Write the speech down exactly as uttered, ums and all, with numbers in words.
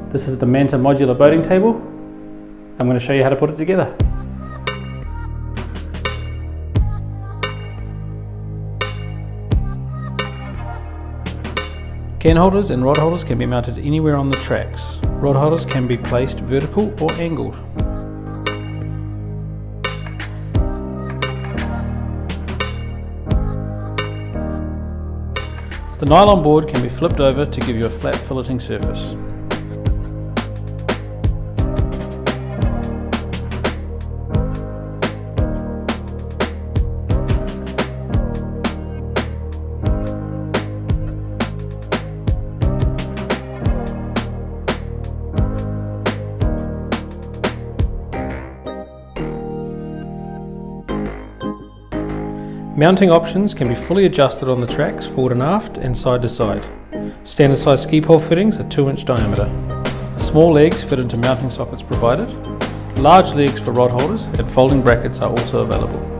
This is the Manta modular boating table. I'm going to show you how to put it together. Can holders and rod holders can be mounted anywhere on the tracks. Rod holders can be placed vertical or angled. The nylon board can be flipped over to give you a flat filleting surface. Mounting options can be fully adjusted on the tracks forward and aft and side to side. Standard size ski pole fittings are two inch diameter. Small legs fit into mounting sockets provided. Large legs for rod holders and folding brackets are also available.